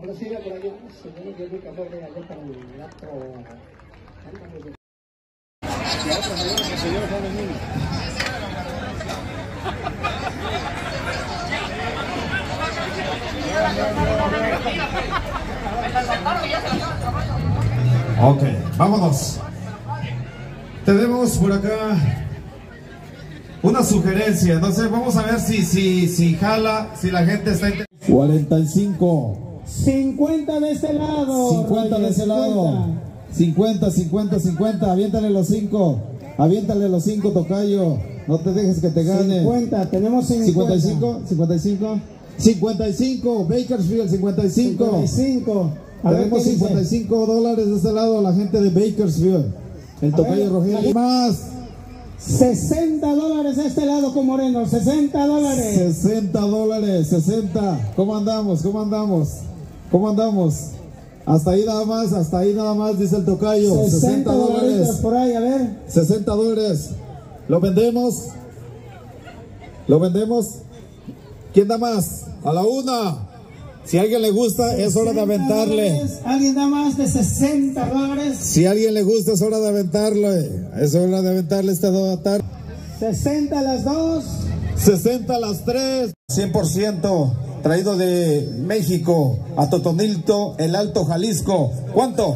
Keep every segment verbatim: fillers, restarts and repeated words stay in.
Ofrecida por allá, seguro que nunca fue de allá para el otro. Ya otra mañana que se dio todo el mundo. Ok, vámonos. Tenemos por acá una sugerencia, no sé, vamos a ver si, si, si jala, si la gente está interesada. cuarenta y cinco. cincuenta de este lado. cincuenta de ese lado. cincuenta, cincuenta, cincuenta. Aviéntale los cinco. Aviéntale los cinco, tocayo. No te dejes que te gane. cincuenta, tenemos cincuenta. cincuenta y cinco, cincuenta y cinco. cincuenta y cinco, Bakersfield, cincuenta y cinco. cincuenta y cinco. A Tenemos ver, cincuenta y cinco dólares de este lado, la gente de Bakersfield. El tocayo Rogelio. Más. sesenta dólares de este lado con Moreno. sesenta dólares. sesenta dólares, sesenta. ¿Cómo andamos? ¿Cómo andamos? ¿Cómo andamos? Hasta ahí nada más, hasta ahí nada más, dice el tocayo. sesenta dólares. Por ahí, a ver. sesenta dólares. ¿Lo vendemos? ¿Lo vendemos? ¿Quién da más? A la una. Si a alguien le gusta, es hora de aventarle. Dólares. ¿Alguien da más de sesenta dólares? Si a alguien le gusta, es hora de aventarle. Es hora de aventarle esta tarde. sesenta las dos. sesenta las tres. cien por ciento traído de México a Totonilto, el Alto Jalisco. ¿Cuánto?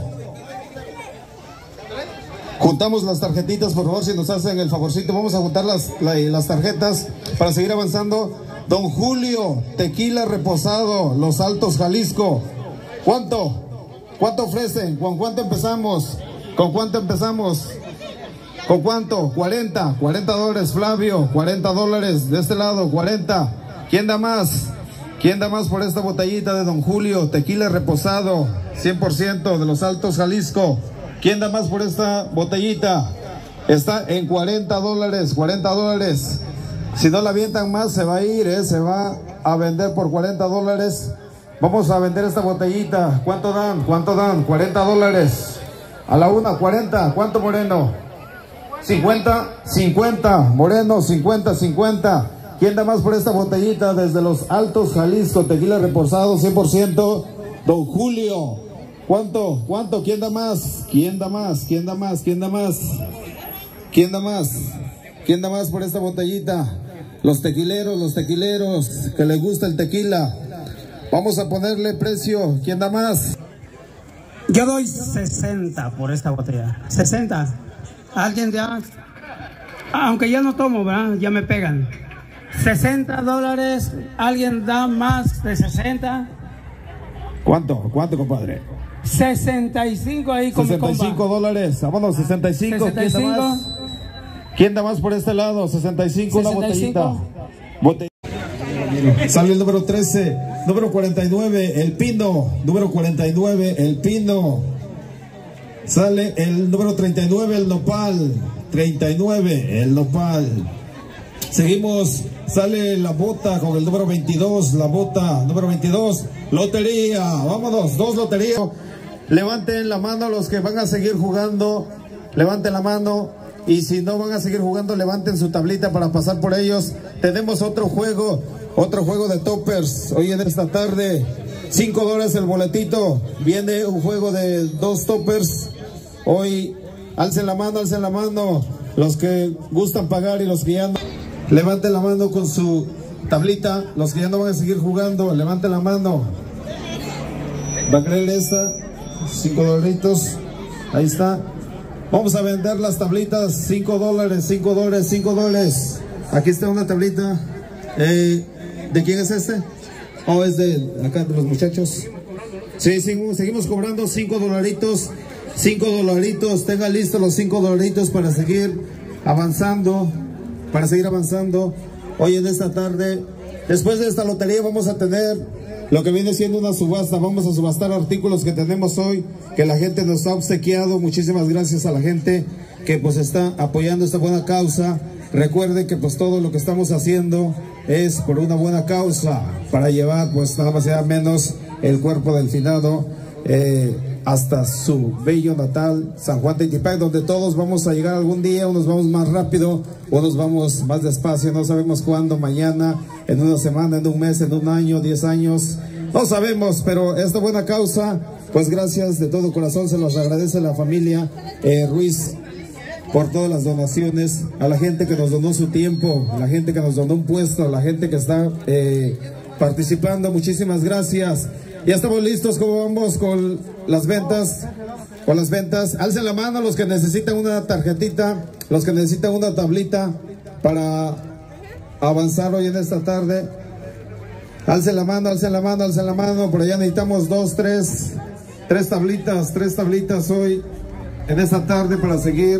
Juntamos las tarjetitas, por favor, si nos hacen el favorcito. Vamos a juntar las, la, las tarjetas para seguir avanzando. Don Julio, tequila reposado, Los Altos Jalisco. ¿Cuánto? ¿Cuánto ofrecen? ¿Con cuánto empezamos? ¿Con cuánto empezamos? ¿Con cuánto? cuarenta. cuarenta dólares, Flavio. cuarenta dólares. De este lado, cuarenta. ¿Quién da más? ¿Quién da más por esta botellita de Don Julio? Tequila reposado, cien por ciento de Los Altos Jalisco. ¿Quién da más por esta botellita? Está en cuarenta dólares. cuarenta dólares. Si no la avientan más, se va a ir, ¿eh? Se va a vender por cuarenta dólares. Vamos a vender esta botellita. ¿Cuánto dan? ¿Cuánto dan? cuarenta dólares. A la una, cuarenta. ¿Cuánto, Moreno? cincuenta, cincuenta. Moreno, cincuenta, cincuenta. ¿Quién da más por esta botellita desde Los Altos Jalisco? Tequila reposado, cien por ciento. Don Julio. ¿Cuánto? ¿Cuánto? ¿Quién da más? ¿Quién da más? ¿Quién da más? ¿Quién da más? ¿Quién da más? ¿Quién da más por esta botellita? Los tequileros, los tequileros, que les gusta el tequila. Vamos a ponerle precio. ¿Quién da más? Yo doy sesenta por esta botella. sesenta. Alguien ya, aunque ya no tomo, ¿verdad? Ya me pegan. sesenta dólares. ¿Alguien da más de sesenta? ¿Cuánto? ¿Cuánto, compadre? sesenta y cinco ahí con sesenta y cinco dólares. Vámonos, sesenta y cinco. sesenta y cinco. ¿Quién da más? ¿Quién da más por este lado? sesenta y cinco, una botellita. Botell... Sale el número trece, número cuarenta y nueve, el Pino. Número cuarenta y nueve, el Pino. Sale el número treinta y nueve, el Nopal. treinta y nueve, el Nopal. Seguimos, sale la bota con el número veintidós, la bota, número veintidós. Lotería, vámonos, dos loterías. Levanten la mano los que van a seguir jugando. Levanten la mano. Y si no van a seguir jugando, levanten su tablita para pasar por ellos. Tenemos otro juego, otro juego de toppers. Hoy en esta tarde, cinco dólares el boletito. Viene un juego de dos toppers. Hoy, alcen la mano, alcen la mano. Los que gustan pagar y los que ya no. Levanten la mano con su tablita. Los que ya no van a seguir jugando, levanten la mano. Va a creer esta, cinco dolaritos. Ahí está. Vamos a vender las tablitas, cinco dólares, cinco dólares, cinco dólares. Aquí está una tablita. Eh, ¿De quién es este? Oh, es de acá, de los muchachos. Sí, seguimos, seguimos cobrando cinco dolaritos, cinco dolaritos. Tengan listos los cinco dolaritos para seguir avanzando, para seguir avanzando. Hoy en esta tarde, después de esta lotería vamos a tener lo que viene siendo una subasta. Vamos a subastar artículos que tenemos hoy, que la gente nos ha obsequiado. Muchísimas gracias a la gente que pues está apoyando esta buena causa. Recuerden que pues todo lo que estamos haciendo es por una buena causa, para llevar pues nada más y nada menos el cuerpo del finado eh, hasta su bello natal, San Juan de Itipac, donde todos vamos a llegar algún día. Unos vamos más rápido, unos vamos más despacio, no sabemos cuándo, mañana, en una semana, en un mes, en un año, diez años. No sabemos, pero esta buena causa, pues gracias de todo corazón, se los agradece la familia eh, Ruiz por todas las donaciones, a la gente que nos donó su tiempo, a la gente que nos donó un puesto, a la gente que está eh, participando, muchísimas gracias. Ya estamos listos, ¿cómo vamos con las ventas? Con las ventas, alcen la mano los que necesitan una tarjetita, los que necesitan una tablita para avanzar hoy en esta tarde. Alcen la mano, alcen la mano, alcen la mano, por allá necesitamos dos, tres, tres tablitas, tres tablitas hoy en esta tarde para seguir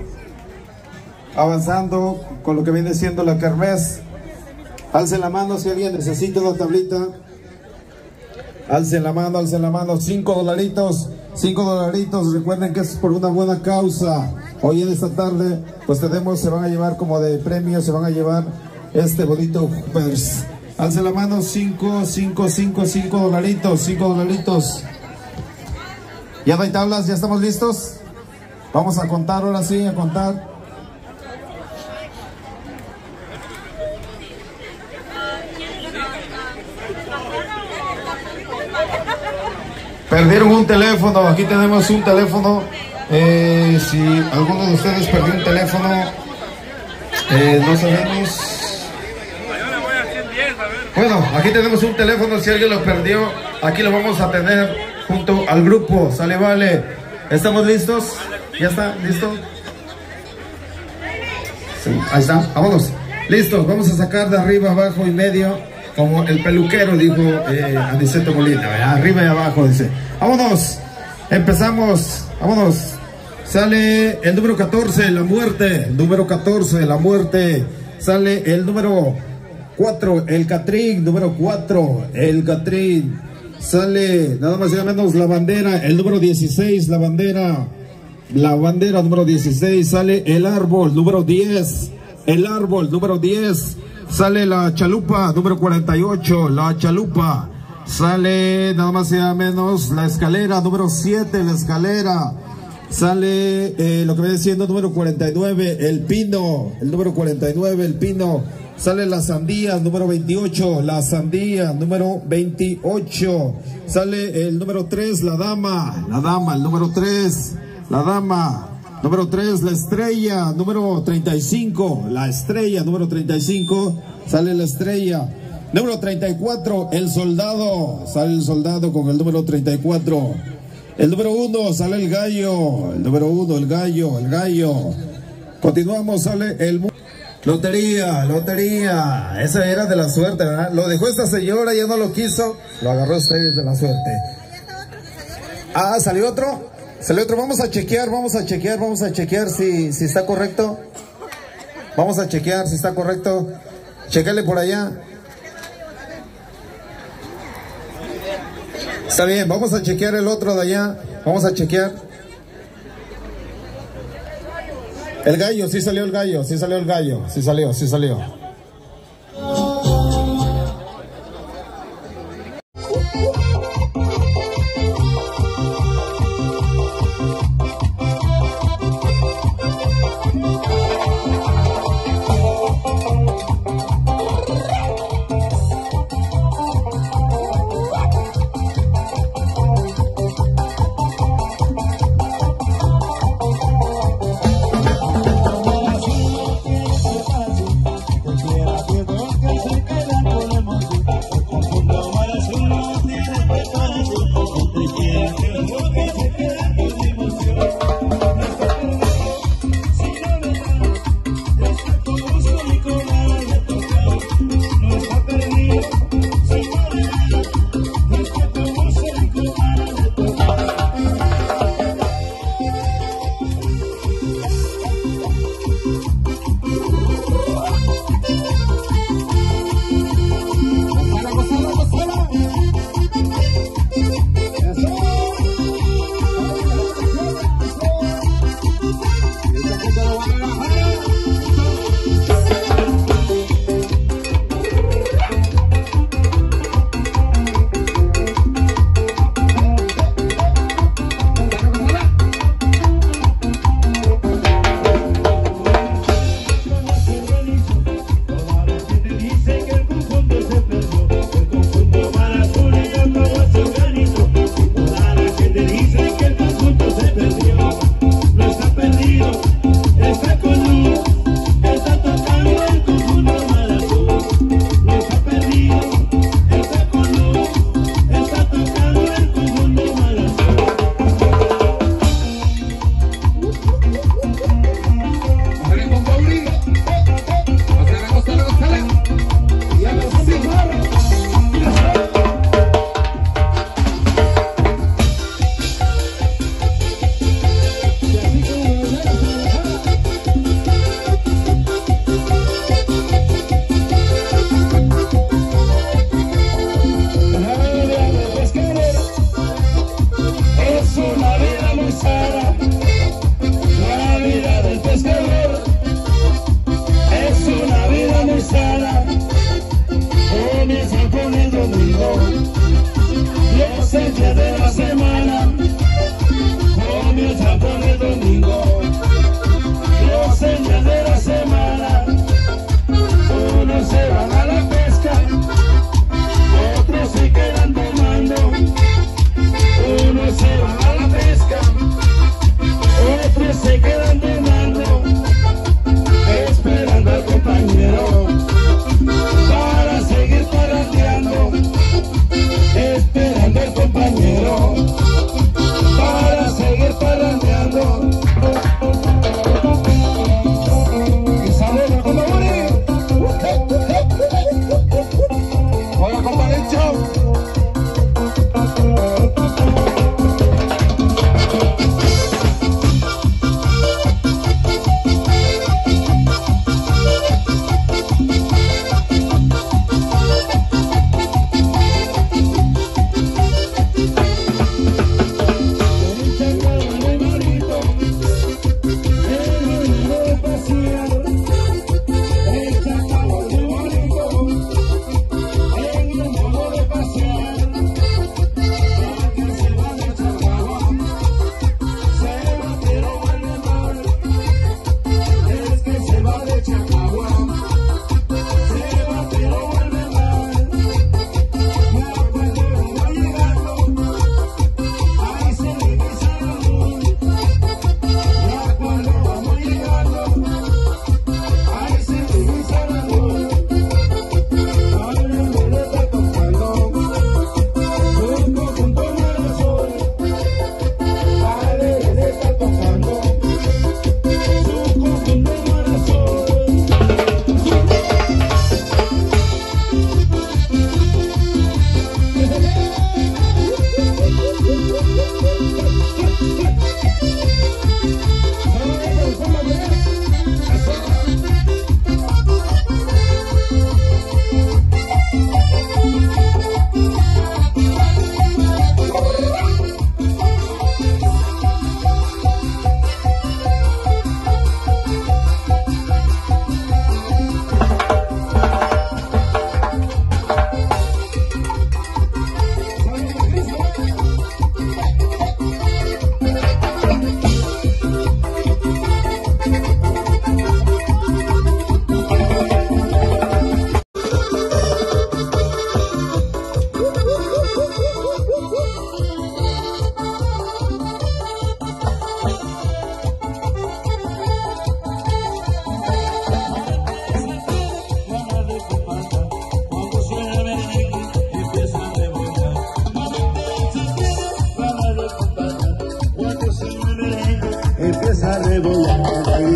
avanzando con lo que viene siendo la kermés. Alcen la mano si alguien necesita una tablita. Alcen la mano, alcen la mano, cinco dolaritos, cinco dolaritos, recuerden que es por una buena causa. Hoy en esta tarde, pues tenemos, se van a llevar como de premio, se van a llevar este bonito purse. Alcen la mano, cinco, cinco, cinco, cinco dolaritos, cinco dolaritos. Ya no hay tablas, ya estamos listos. Vamos a contar ahora sí, a contar. Perdieron un teléfono, aquí tenemos un teléfono, eh, si alguno de ustedes perdió un teléfono, eh, no sabemos. Bueno, aquí tenemos un teléfono, si alguien lo perdió, aquí lo vamos a tener junto al grupo, sale, vale. ¿Estamos listos? ¿Ya está? ¿Listo? Sí, ahí está, vámonos. Listos, vamos a sacar de arriba, abajo y medio. Como el peluquero dijo eh, Aniceto Molina, arriba y abajo, dice. Vámonos, empezamos, vámonos. Sale el número catorce, la muerte. Número catorce, la muerte. Sale el número cuatro, el Catrín. Número cuatro, el Catrín. Sale nada más y nada menos la bandera. El número dieciséis, la bandera. La bandera número dieciséis. Sale el árbol, número diez. El árbol, número diez. Sale la chalupa, número cuarenta y ocho, la chalupa. Sale nada más y nada menos la escalera, número siete, la escalera. Sale eh, lo que viene siendo número cuarenta y nueve, el pino, el número cuarenta y nueve, el pino. Sale la sandía, número veintiocho, la sandía, número veintiocho. Sale el número tres, la dama, la dama, el número tres, la dama. Número tres, la estrella, número treinta y cinco, la estrella, número treinta y cinco, sale la estrella. Número treinta y cuatro, el soldado, sale el soldado con el número treinta y cuatro. El número uno, sale el gallo, el número uno, el gallo, el gallo. Continuamos, sale el... Lotería, lotería, esa era de la suerte, ¿verdad? Lo dejó esta señora, ya no lo quiso, lo agarró usted de la suerte. Ah, ¿salió otro? Salió otro, vamos a chequear, vamos a chequear, vamos a chequear si, si está correcto. Vamos a chequear si está correcto. Chequele por allá. Está bien, vamos a chequear el otro de allá. Vamos a chequear. El gallo, sí salió el gallo, sí salió el gallo, sí salió, sí salió.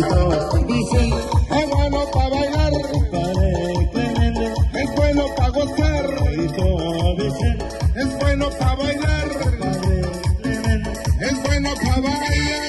Dice, es bueno para bailar, es bueno para gozar, es bueno para bailar, es bueno para bailar.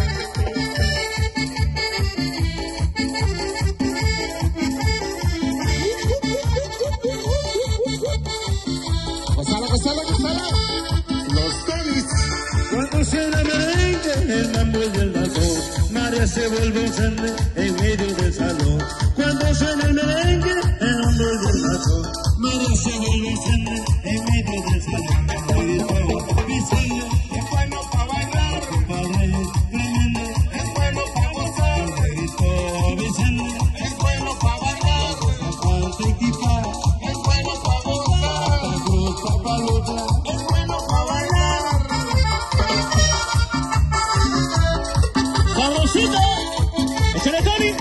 Gozala, gozala, gozala. Los Tonis. Cuando suena merengue, el mambo y el lazón, María se vuelve un sende en medio del salón. Cuando suena el merengue, el mambo y el lazón, María se vuelve un sende en medio del salón. Vicente, Es bueno para bailar, padre tremendo, es bueno para gozar, Vicente, es bueno para bailar, aparte equipa, es bueno para gozar, la cruz papalota, es bueno para bailar. sabrosito, échale Tony.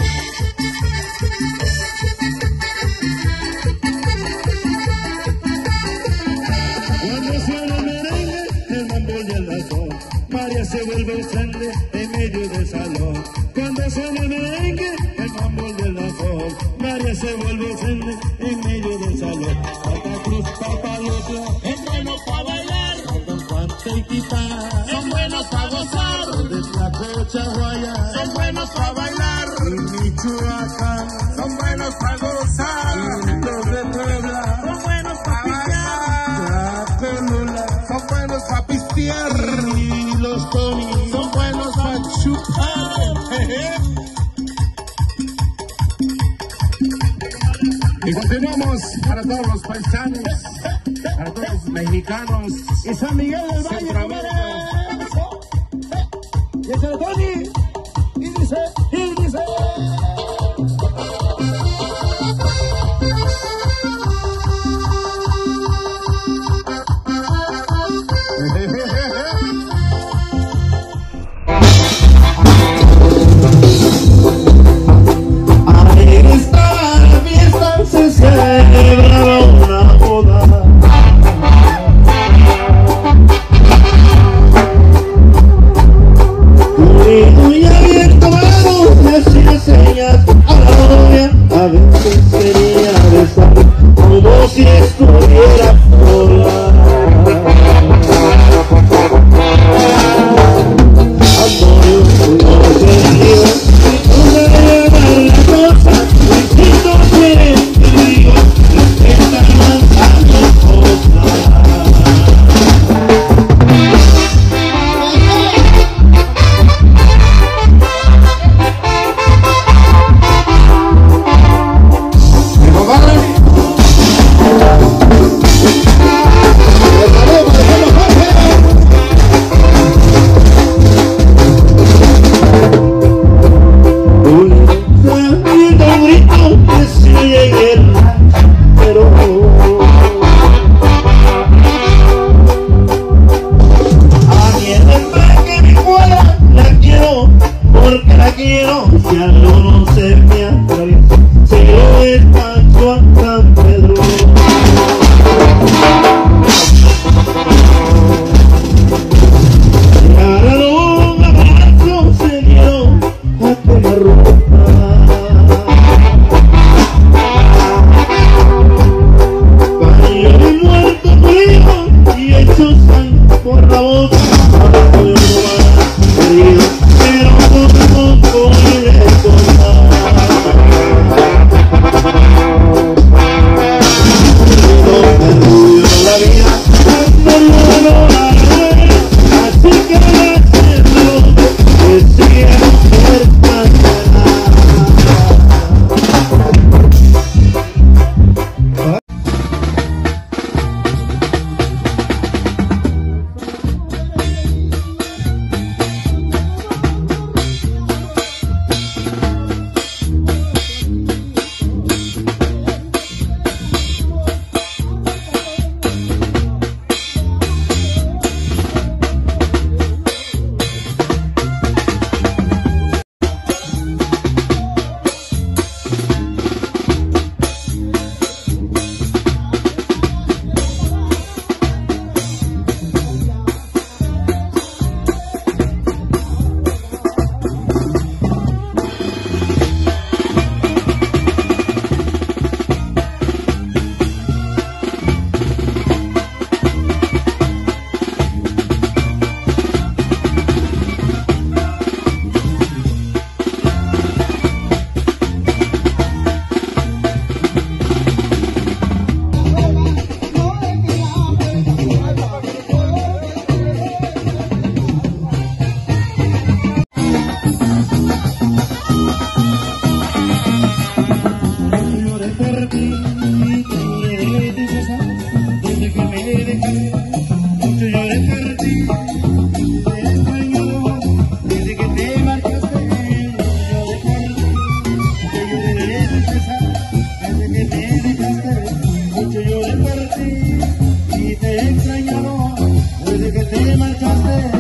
Cuando suena el merengue, el mambo y el lazón, María se vuelve un sende en medio del salón. Cuando suena el merengue, el mambo y el lazón, María se vuelve un sende en medio del salón. Santa Cruz, Papalotla, Es bueno para bailar, Don Juan, Tequita, son buenos para gozar, de Tlacocha, Guaya, son buenos para bailar, y Michoacán, son buenos para gozar, los de Puebla, son buenos para bailar, la Colula, son buenos para pistear, y los Tony, son buenos para chupar. Jeje. Y continuamos para todos los paisanos, para todos los mexicanos Y San Miguel del Valle, Centroamérica. y el Tony, y dice, y dice. en esta fiesta se celebra una boda. Muy abierto, mano, le hacía señas a la novia, a veces quería besar, como si estuviera sola. Amor, no querido, no me hagan la cosa, y si no quieren que digo, les están lanzando cosas. dejé, mucho lloré por ti, te he extrañado, desde que te marchaste, mucho lloré por ti, te lloré de tristeza, desde que te dejaste, mucho lloré por ti, y te he extrañado, desde que te marchaste.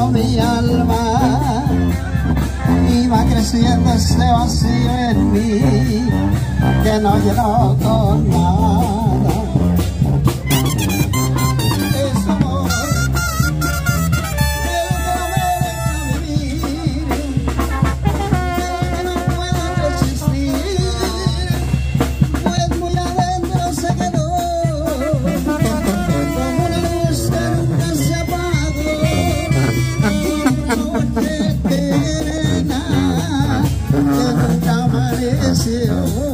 llenando mi alma y va creciendo ese vacío en mí que no llenó con nada. Es amor que no me deja vivir, que no puedo resistir, pues muy adentro se quedó como una luz que nunca se apagó, una noche terena que nunca amaneció.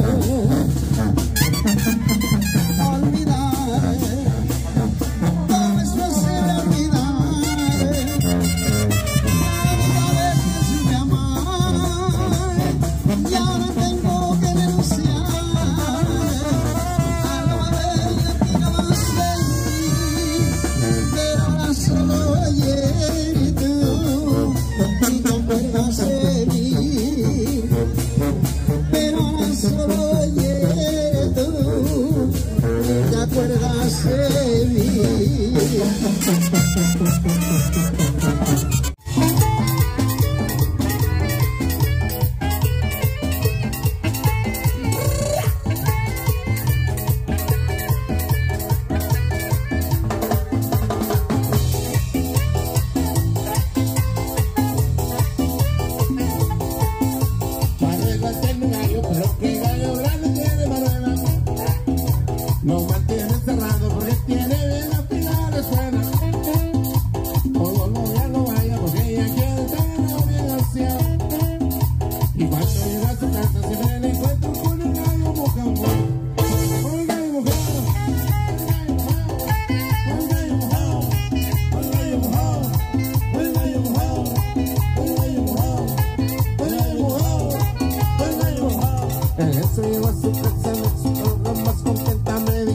No mantiene cerrado porque tiene bien afinado, suena. Todo lo ya lo vaya porque ella quiere tenerlo bien aseado. Y cuando llega a su casa siempre le encuentro con un gallo mojado. Un gallo mojado, un gallo mojado, un gallo mojado, un gallo mojado, un gallo mojado, un gallo mojado, un gallo mojado. En eso lleva su casa, su programa más contenta.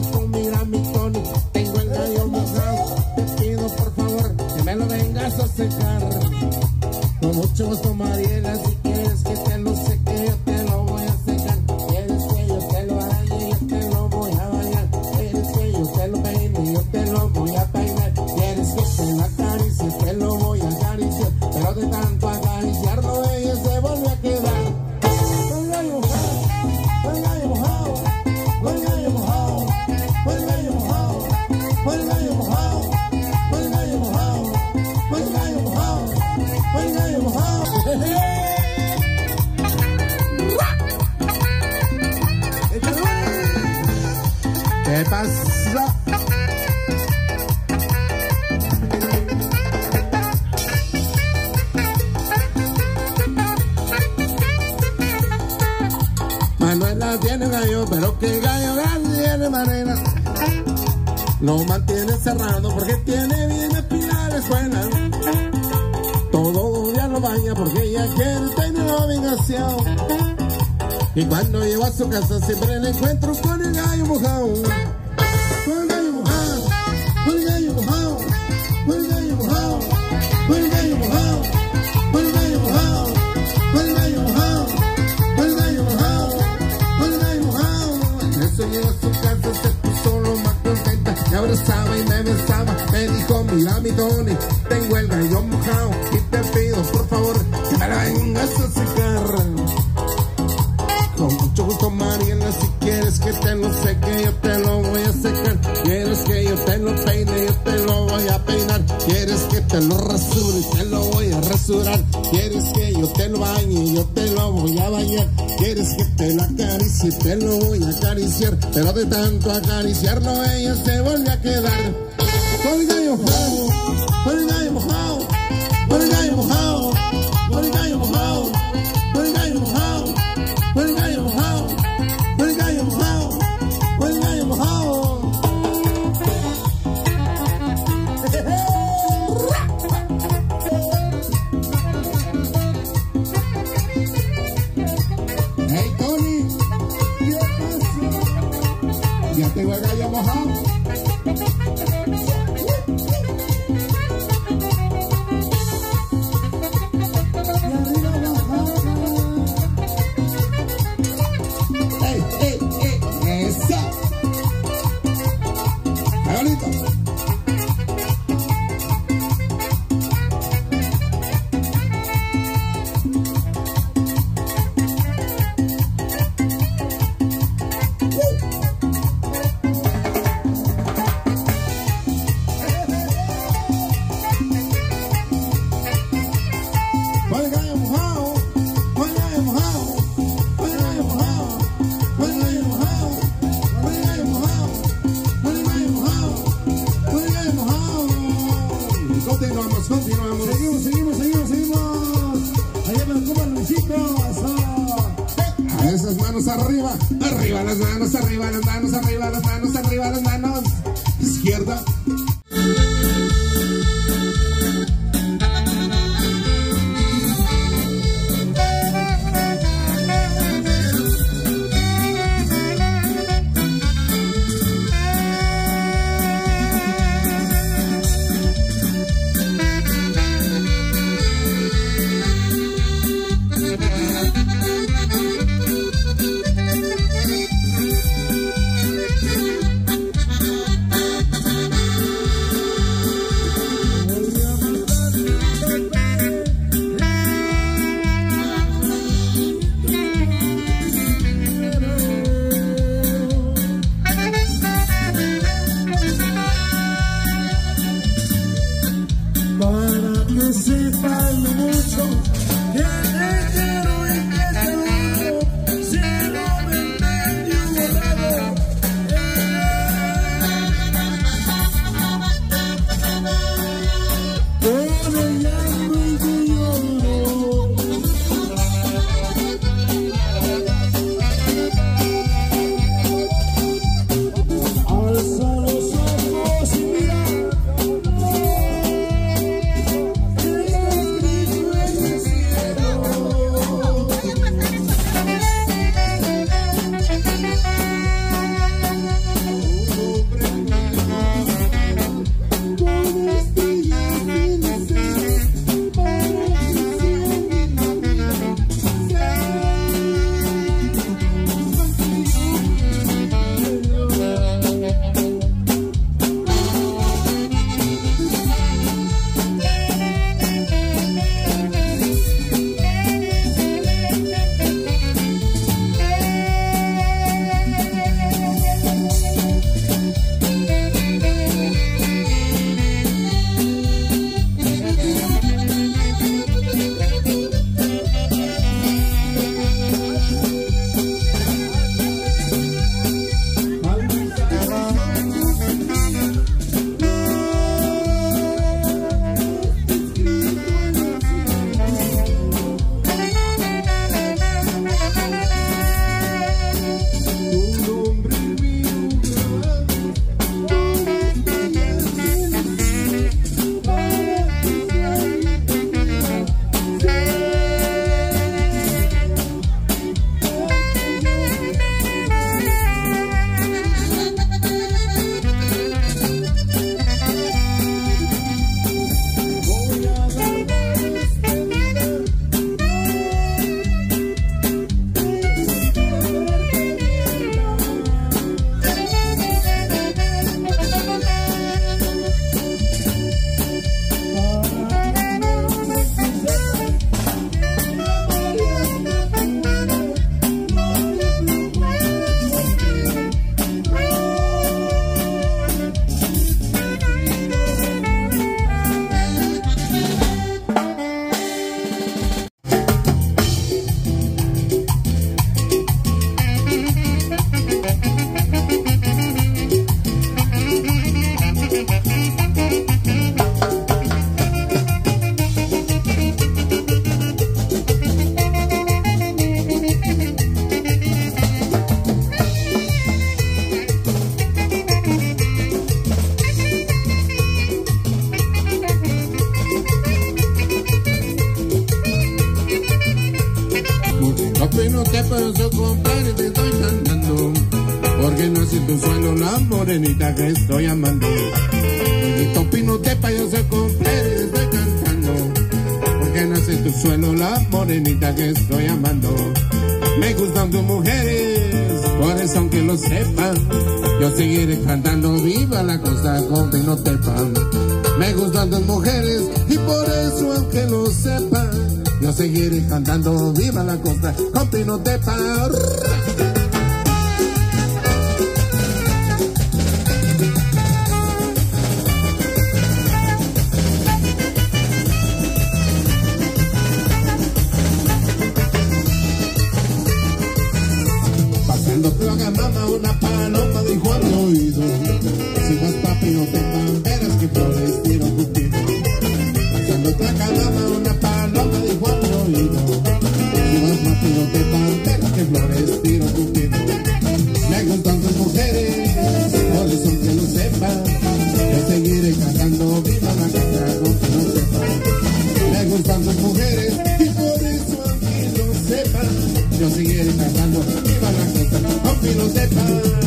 A secar. Con mucho gusto, Mariela, si quieres que te lo seque, yo te lo voy a secar. Quieres que yo te lo bañe, yo te lo voy a bañar. Quieres que yo te lo peine, yo te lo voy a peinar. Quieres que te lo acaricie, te lo voy a acariciar. Pero de tanto acariciarlo, ella se vuelve a quedar. Con gallo mojado, con gallo mojado, con gallo mojado, con gallo mojado, con gallo mojado, con gallo mojado. Pues gallo mojado, pues gallo mojado. ¿Qué pasa? Manuela tiene gallo, pero que gallo grande tiene manera. Lo mantiene cerrado porque tiene bien espinales buenas. Todo día lo baña porque ella quiere tenerlo bien aseado. Y cuando llego a su casa siempre le encuentro con el gallo mojado. Con el gallo mojado, con el gallo mojado, con el gallo mojado, con el gallo mojado, con el gallo mojado, con el gallo mojado, con el gallo mojado, con el gallo mojado. En eso llegó a su casa, se puso lo más contenta. Me abrazaba y me besaba, me dijo, mira mi Tony, tengo el gallo mojado y te pido por favor que me la vengas a secar. Con mucho gusto, Mariela, si quieres que te lo seque, yo te lo voy a secar. Quieres que yo te lo peine, yo te lo voy a peinar. Quieres que te lo rasure, te lo voy a rasurar. Quieres que yo te lo bañe, yo te lo voy a bañar. Quieres que te lo acaricie, te lo voy a acariciar. Pero de tanto acariciarlo, ella se vuelve a quedar. Con el gallo mojado, con el gallo mojado, con el gallo mojado, con el gallo mojado, con el gallo mojado, con el gallo mojado, con el gallo mojado, con el gallo mojado. Hey Tony, ¿qué pasa? Ya tengo el gallo mojado. manos arriba, arriba las manos, arriba las manos, arriba las manos, arriba las manos, izquierda. tu suelo la morenita que estoy amando. Bonito Pino Tepa, yo soy completo y estoy cantando, porque nace en tu suelo la morenita que estoy amando. Me gustan tus mujeres, por eso aunque lo sepan, yo seguiré cantando viva la costa con Pino Tepa. Me gustan tus mujeres y por eso aunque lo sepan, yo seguiré cantando viva la costa con Pino Tepa. Mamá, una paloma dijo a mi oído, si vas papi no te verás que flores tiro cupino. Pasando placa mamá, una paloma dijo a mi oído, si vas papi no te verás que flores tiro gustan las mujeres y por eso aunque lo sepa, yo seguiré cantando viva la costa, aunque lo sepa.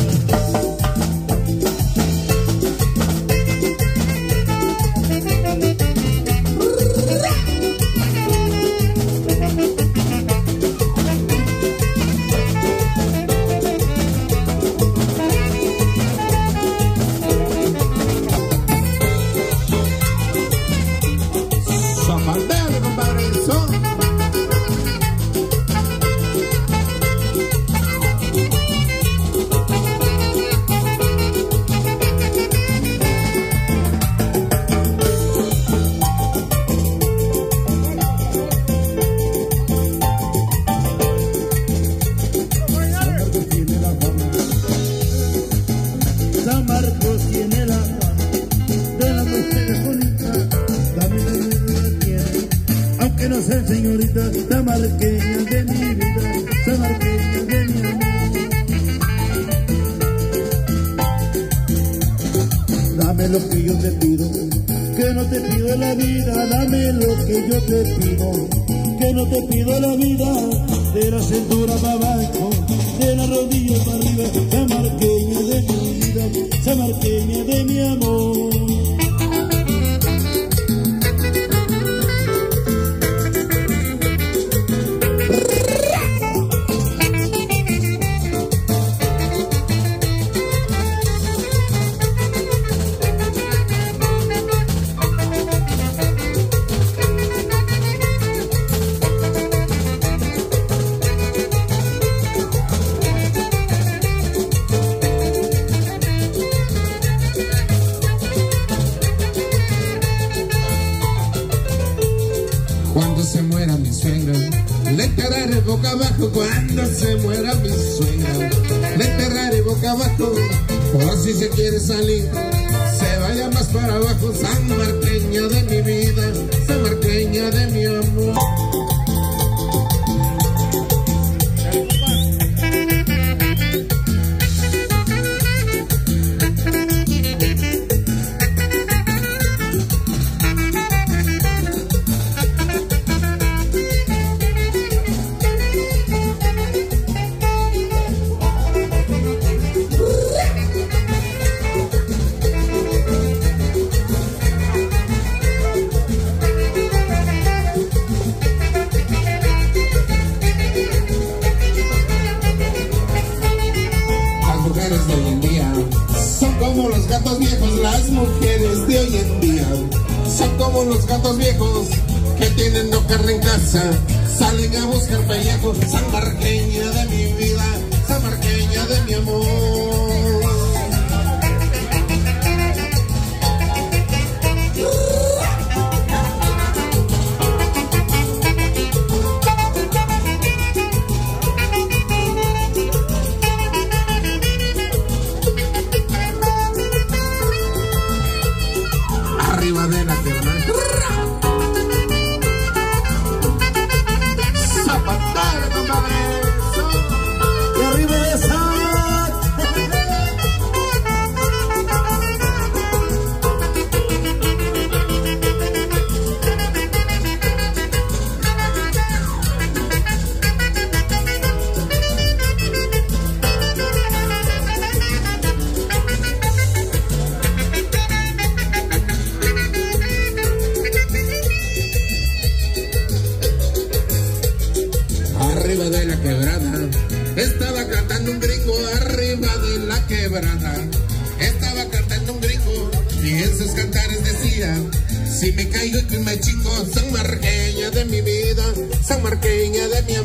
Señorita, la marqueña de mi vida, la marqueña de mi amor. Dame lo que yo te pido, que no te pido la vida. Dame lo que yo te pido, que no te pido la vida. De la cintura para abajo, de la rodilla para arriba, la marqueña de mi vida, la marqueña de mi amor. Cuando se muera mi suegra, le enterraré boca abajo. Cuando se muera mi suegra, le enterraré boca abajo. Por si se quiere salir, se vaya más para abajo. Sanmarqueña de mi vida, sanmarqueña de mi amor. De hoy en día son como los gatos viejos. Las mujeres de hoy en día son como los gatos viejos que tienen no carne en casa, salen a buscar pellejos. Sanmarqueña de mi vida, sanmarqueña de mi amor. Arriba de la quebrada, zapatero, compadre, y arriba de esa. Arriba de la quebrada, estaba cantando un gringo. Arriba de la quebrada, estaba cantando un gringo. Y en sus cantares decía: si me caigo y me chingo, sanmarqueña de mi vida, sanmarqueña de mi